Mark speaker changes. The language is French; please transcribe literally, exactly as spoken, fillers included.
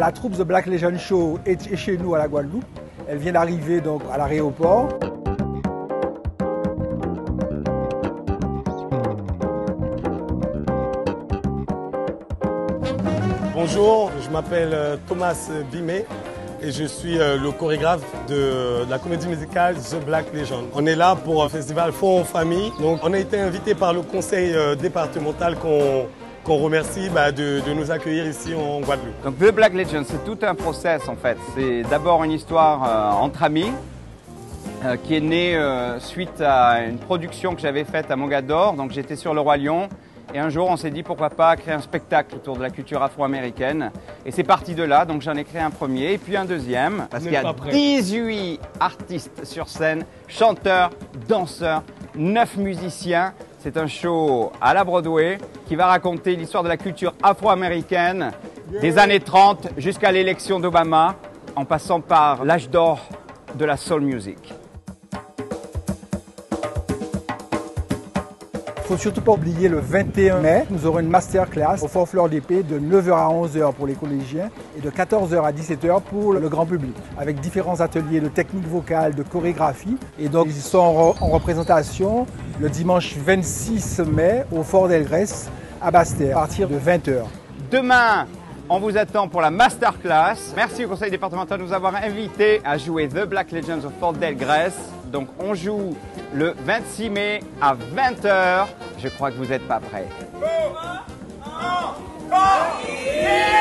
Speaker 1: La troupe The Black Legend Show est chez nous à la Guadeloupe. Elle vient d'arriver donc à l'aéroport.
Speaker 2: Bonjour, je m'appelle Thomas Bimé et je suis le chorégraphe de la comédie musicale The Black Legend. On est là pour un festival Fonds en famille. Donc on a été invité par le conseil départemental qu'on qu'on remercie bah, de, de nous accueillir ici en Guadeloupe.
Speaker 3: Donc The Black Legend, c'est tout un process en fait. C'est d'abord une histoire euh, entre amis euh, qui est née euh, suite à une production que j'avais faite à Mogador. Donc j'étais sur le Roi Lion et un jour on s'est dit pourquoi pas créer un spectacle autour de la culture afro-américaine. Et c'est parti de là, donc j'en ai créé un premier et puis un deuxième. Parce qu'il y a dix-huit artistes sur scène, chanteurs, danseurs, neuf musiciens. C'est un show à la Broadway qui va raconter l'histoire de la culture afro-américaine des années trente jusqu'à l'élection d'Obama, en passant par l'âge d'or de la soul music.
Speaker 1: Il ne faut surtout pas oublier le vingt et un mai, nous aurons une masterclass au Fort Fleur d'Épée de neuf heures à onze heures pour les collégiens et de quatorze heures à dix-sept heures pour le grand public, avec différents ateliers de technique vocale, de chorégraphie. Et donc ils sont en représentation le dimanche vingt-six mai au Fort d'Elgrès à Basse-Terre à partir de vingt heures.
Speaker 3: Demain, on vous attend pour la masterclass. Merci au conseil départemental de nous avoir invités à jouer The Black Legends au Fort d'Elgrès. Donc on joue le vingt-six mai à vingt heures. Je crois que vous n'êtes pas prêts.